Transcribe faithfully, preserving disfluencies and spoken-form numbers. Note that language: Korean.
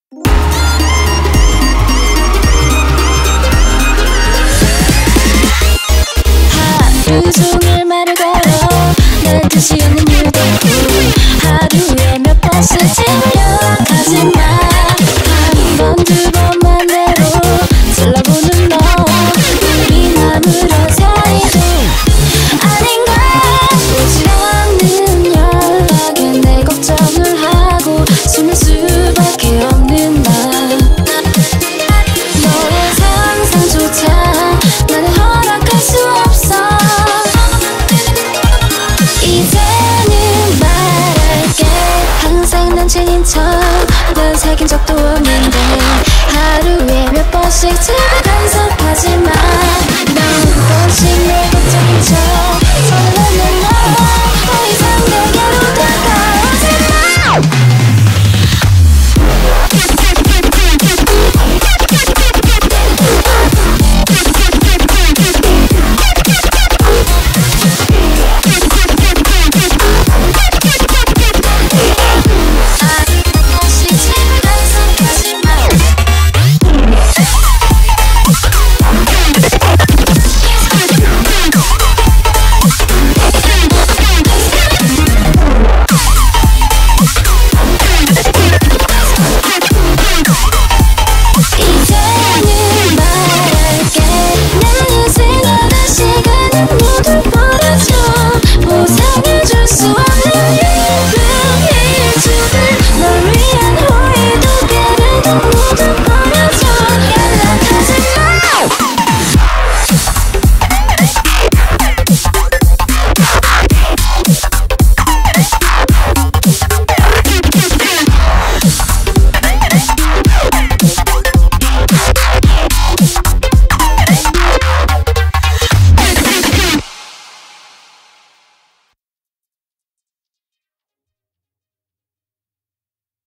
하루 종일 말을 걸어 내 뜻이 없는 일도 있고 하루에 몇 번씩 연락하지마 한 번 두 번만 내로 질러보는 너 우린 아무런 사이도 아닌가 오지 않는 연락에 내 걱정을 하고 숨을 수밖에 없는 나 너의 상상조차 나는 허락할 수 없어 이제는 말할게 항상 남친인 척 넌 사귄 적도 없는